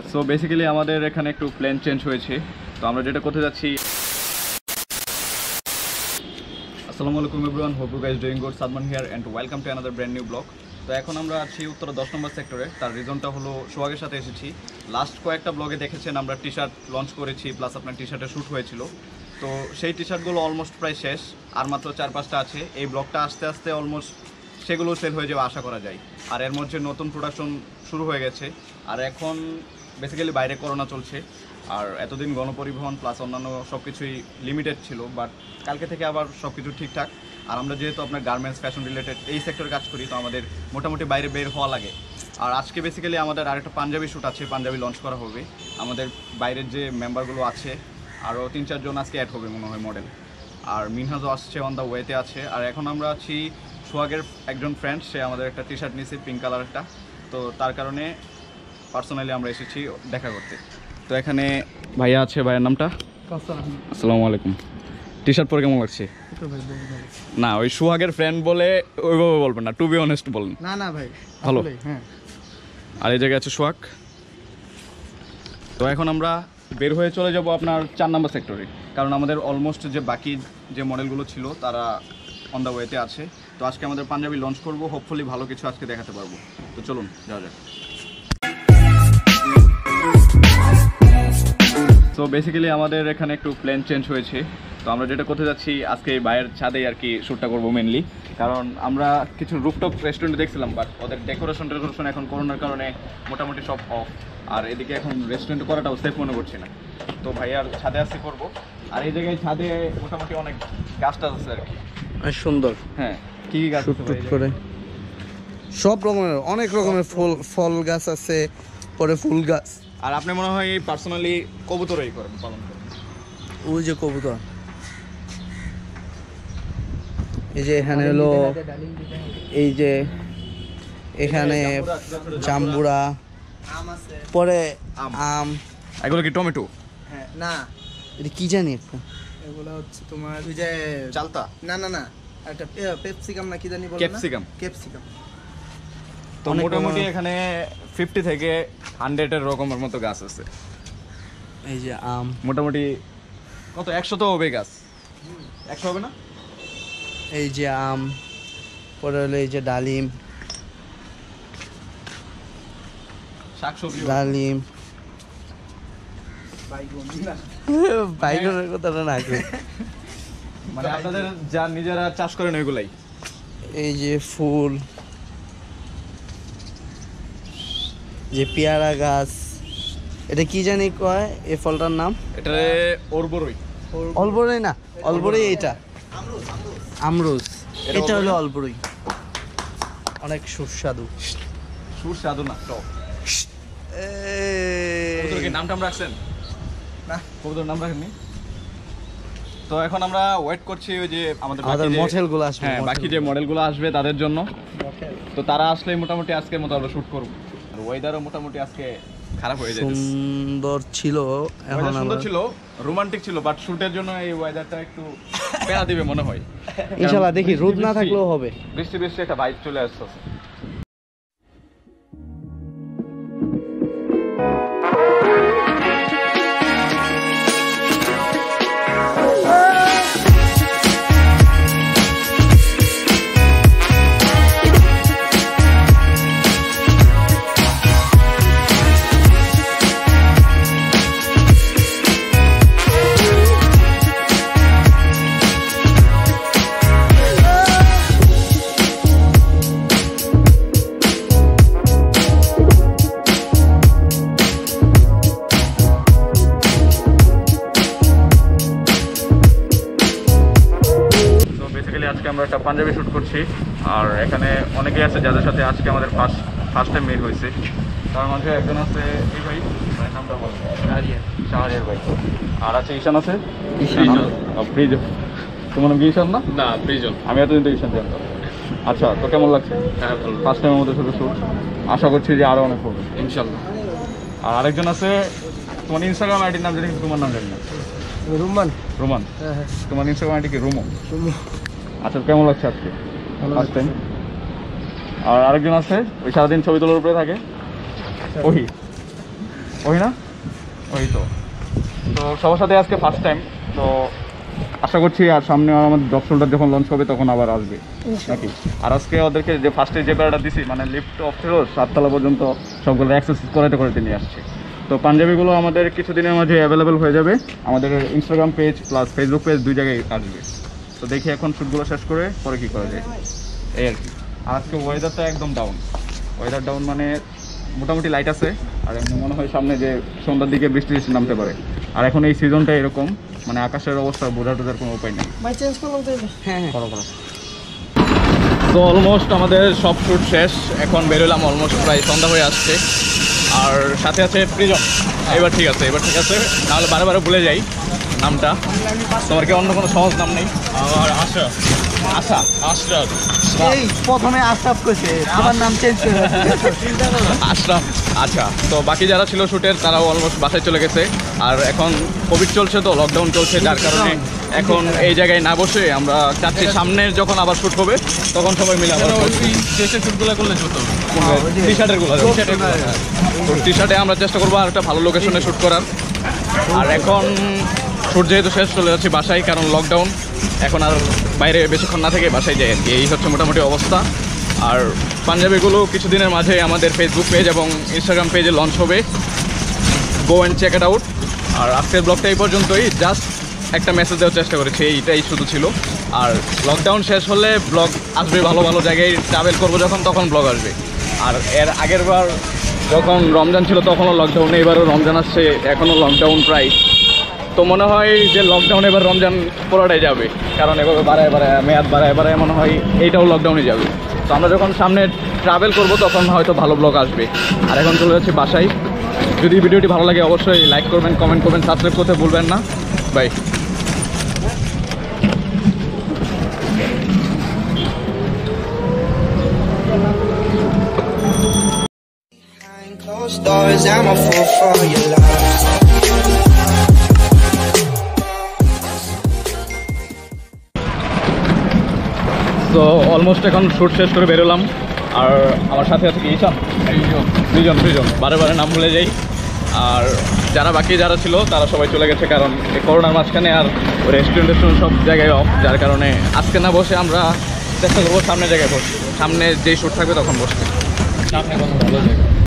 So basically আমাদের এখানে একটু প্ল্যান চেঞ্জ হয়েছে। তো আমরা যেটা করতে যাচ্ছি, আসসালামু আলাইকুম everyone, hope you guys doing good, Salman here and welcome to another brand new vlog. তো এখন আমরা আছি উত্তরা 10 নম্বর সেক্টরে। তার রিজনটা হলো সোহাগের সাথে এসেছি। লাস্ট কয়েকটা ব্লগে দেখেছেন আমরা টি শার্ট লঞ্চ করেছি, প্লাস আপনার টি শার্টের শ্যুট হয়েছিল। তো সেই টি শার্টগুলো অলমোস্ট প্রায় শেষ, আর মাত্র 4-5টা আছে। এই ব্লগটা আস্তে আস্তে অলমোস্ট সেগুলো সেল হয়ে যাবে আশা করা যায়। আর এর মধ্যে নতুন প্রোডাকশন শুরু হয়ে গেছে। আর এখন বেসিক্যালি বাইরে করোনা চলছে, আর এতদিন গণপরিবহন প্লাস অন্যান্য সব কিছুই লিমিটেড ছিল, বাট কালকে থেকে আবার সব কিছু ঠিকঠাক। আর আমরা যেহেতু আপনার গার্মেন্টস ফ্যাশন রিলেটেড এই সেক্টরে কাজ করি, তো আমাদের মোটামুটি বাইরে বের হওয়া লাগে। আর আজকে বেসিক্যালি আমাদের আরেকটা পাঞ্জাবি শ্যুট আছে, পাঞ্জাবি লঞ্চ করা হবে। আমাদের বাইরের যে মেম্বারগুলো আছে আরও 3-4 জন আজকে অ্যাড হবে মনে হয় মডেল। আর মিনহাজও আসছে, অন দ্য ওয়েতে আছে। আর এখন আমরা আছি সোহাগের একজন ফ্রেন্ড, সে আমাদের একটা টি শার্ট নিয়েছে পিঙ্ক কালার একটা, তো তার কারণে পার্সোনালি আমরা এসেছি দেখা করতে। তো এখানে ভাইয়া আছে, ভাইয়ের নামটা? আসসালামু আলাইকুম। টি শার্ট পরে কেমন লাগছে? না, ওই সোহাগের ফ্রেন্ড বলে ওইভাবে বলবেন না, টু বি অনেস্ট বলেন। না না ভাই, ভালো। হ্যাঁ। আর এই জায়গায় আছে সোহাগ। তো এখন আমরা বের হয়ে চলে যাব আপনার 4 নম্বর সেক্টরে, কারণ আমাদের অলমোস্ট যে বাকি যে মডেলগুলো ছিল তারা অন দ্য ওয়েতে আছে। তো আজকে আমাদের পাঞ্জাবি লঞ্চ করব, হোপফুলি ভালো কিছু আজকে দেখাতে পারবো। তো চলুন যাওয়া যাক। তো বেসিক্যালি আমাদের এখানে একটু প্ল্যান চেঞ্জ হয়েছে। তো আমরা যেটা করতে যাচ্ছি, আজকে বাইরের ছাদেই আর কি শ্যুটটা করবো মেনলি, কারণ আমরা কিছু রুফটপ রেস্টুরেন্টে দেখছিলাম, বাট ওদের ডেকোরেশন এখন করোনার কারণে মোটামুটি সব অফ। আর এদিকে এখন রেস্টুরেন্ট করাটাও সেফ মনে করছি না। তো ভাইয়ার ছাদে আসতে করবো। আর এই জায়গায় ছাদে মোটামুটি অনেক গাছ টাছ আছে আর কি, সুন্দর। হ্যাঁ, কি কি গাছ করে সব রকমের, অনেক রকমের ফল গাছ আছে, পরে ফুল গাছ। আর আপনি মনে হয় পার্সোনালি কবুতরই করেন, পালন করেন? ওই যে কবুতর, এই যে এখানে হলো, এই যে এখানে জাম্বুরা, পরে আম। এগুলো কি টমেটো? হ্যাঁ, না এটা কি জানি একটা, এগুলো হচ্ছে তোমার ওই যে চালতা। না না না, একটা পেপসিকাম না কি জানি বলে না, ক্যাপসিকাম। তো মোটামুটি এখানে 50 থেকে 100 এর রকমের মতো গাছ আছে। এই যে আম, মোটামুটি কত 100 তো হবে গাছ, 100 হবে না? এই যে আম, পরে হলো এই যে ডালিম, শাকসবজি, ডালিম, বাইগনের কথাটা না কই, মানে আপনাদের যা নিজেরা চাষ করেন ওইগুলাই। এই যে ফুল, যে পেয়ারা গাছ, এটা কি জানি কয় এই ফলটার নাম? এটা অরবরই। অলবরই না, অলবরই এটা আমরুজ, এটা হলো অলবরই। অনেক সুস্বাদু। সুস্বাদু না, টক। কবুতর কি নাম রাখছেন? না, কবুতর নাম রাখেননি। তো এখন আমরা ওয়েট করছি ওই যে আমাদের মডেলগুলো আসবে। হ্যাঁ, বাকি যে মডেলগুলো আসবে তাদের জন্য। তো তারা আসলে মোটামুটি আজকের মতো আমরা শুট করব। আর ওয়েদারও মোটামুটি আজকে খারাপ হয়ে যায়। সুন্দর ছিল, এখন সুন্দর ছিল, রোমান্টিক ছিল, বাট শুটের জন্য এই ওয়েদারটা একটু প্যারা দিবে মনে হয়। ইনশাআল্লাহ দেখি, রোদ না থাকলেও হবে। বৃষ্টি একটা ভাইব চলে আসছে। আজকে আমরা একটা পাঞ্জাবি শ্যুট করছি, আর এখানে অনেকেই আছে যাদের সাথে আজকে আমাদের ফার্স্ট টাইম মিট হয়েছে। তার মাঝে একজন আছে এই ভাই, নামটা বল, শাহরিয়ার ভাই। আর আছে ঈশান আছে, প্রিজন। তোমার নাম কি ঈশান না? না, প্রিজন। আমি এতদিন তো ঈশান জানতাম। আচ্ছা, তো কেমন লাগছে? হ্যাঁ, ভালো। ফার্স্ট টাইমের মধ্যে শুধু শ্যুট, আশা করছি যে আরও অনেক হবে ইনশাল্লাহ। আর আরেকজন আছে, তোমার ইনস্টাগ্রাম আইডির নাম জানি, তোমার নাম জানি না। রুমান। রোমান। তোমার ইনস্টাগ্রাম আইডি কি? রুমো। আচ্ছা, কেমন লাগছে আজকে ফার্স্ট টাইম? আর আরেকজন আছে, ওই সারাদিন ছবি তোলার উপরে থাকে, ওই ওই না, ওই তো। তো সবার সাথে আজকে ফার্স্ট টাইম, তো আশা করছি আর সামনে আমাদের ড্রপ শোল্ডার যখন লঞ্চ হবে তখন আবার আসবে নাকি। আর আজকে ওদেরকে যে ফার্স্টে যে বেড়াটা দিছি, মানে লিফট অফ ছিল 7 তলা পর্যন্ত, সবগুলো অ্যাক্সেস করাতে নিয়ে আসছে। তো পাঞ্জাবিগুলো আমাদের কিছুদিনের মাঝে অ্যাভেলেবেল হয়ে যাবে, আমাদের Instagram page plus Facebook page 2 জায়গায় আসবে। তো দেখি এখন শ্যুটগুলো শেষ করে পরে কী করা যায়, এই আর কি। আর আজকে ওয়েদারটা একদম ডাউন, ওয়েদার ডাউন মানে মোটামুটি লাইট আছে। আর এমনি মনে হয় সামনে যে সন্ধ্যার দিকে বৃষ্টি নামতে পারে। আর এখন এই সিজনটা এরকম, মানে আকাশের অবস্থা বোঝা টোঝার কোনো উপায় নেই। হ্যাঁ হ্যাঁ করো। তো অলমোস্ট আমাদের সব শ্যুট শেষ, এখন বেরোলাম, অলমোস্ট প্রায় সন্ধ্যা হয়ে আসছে। আর সাথে আছে প্রিজন। এবার ঠিক আছে, নাহলে বারে বারে ভুলে যাই নামটা। তোমার কি অন্য কোনো সহজ নাম নেই? আমার আশা আচ্ছা, আশরাফ এই প্রথমে আশরাফ কইছে, আমার নাম চেঞ্জ করে আশরাফ। আচ্ছা, তো বাকি যারা ছিল শ্যুটের তারাও অলমোস্ট বাসায় চলে গেছে। আর এখন কোভিড চলছে, তো লকডাউন চলছে, যার কারণে এখন এই জায়গায় না বসে আমরা চাচ্ছি সামনের যখন আবার শ্যুট হবে তখন সবাই মিলে আবার দেশের শুটগুলো করলে হতো টি শার্টের গুলো, টি শার্টে আমরা চেষ্টা করবো আর একটা ভালো লোকেশনে শ্যুট করার। আর এখন শ্যুট যেহেতু শেষ, চলে যাচ্ছি বাসায়, কারণ লকডাউন। এখন আর বাইরে বেশিক্ষণ না থেকে বাসায় যাই আর কি, এই হচ্ছে মোটামুটি অবস্থা। আর পাঞ্জাবিগুলো কিছুদিনের মাঝে আমাদের ফেসবুক পেজ এবং ইনস্টাগ্রাম পেজে লঞ্চ হবে, go and check it out. আর আজকের ব্লগটা এই পর্যন্তই, জাস্ট একটা মেসেজ দেওয়ার চেষ্টা করেছি, এইটাই শুধু ছিল। আর লকডাউন শেষ হলে ব্লগ আসবে, ভালো ভালো জায়গায় ট্রাভেল করবো যখন, তখন ব্লগ আসবে। আর এর আগের বার যখন রমজান ছিল তখনও লকডাউন, এবারও রমজান আসছে, এখনও লকডাউন প্রায়। তো মনে হয় যে লকডাউন এবার রমজান পুরোটাই যাবে, কারণ এভাবে বাড়ায় মেয়াদ বাড়ায় মনে হয় এইটাও লকডাউনে যাবে। তো আমরা যখন সামনে ট্রাভেল করব তখন হয়তো ভালো ব্লগ আসবে। আর এখন চলে যাচ্ছি বাসায়। যদি ভিডিওটি ভালো লাগে অবশ্যই লাইক করবেন, কমেন্ট করবেন, সাবস্ক্রাইব করতে ভুলবেন না। Bye. Closed doors, I'm a fool for your love. তো অলমোস্ট এখন শ্যুট শেষ করে বেরোলাম। আর আমার সাথে আছে কি ঈশান, দুইজন বারে নাম ভুলে যাই। আর যারা ছিল তারা সবাই চলে গেছে, কারণ এই করোনার মাঝখানে আর রেস্টুরেন্ট সব জায়গায় অফ, যার কারণে আজকে না বসে আমরা চেষ্টা করবো সামনের জায়গায় বসে, সামনে যেই শ্যুট থাকবে তখন বসবে। সামনে কোনো ভালো জায়গা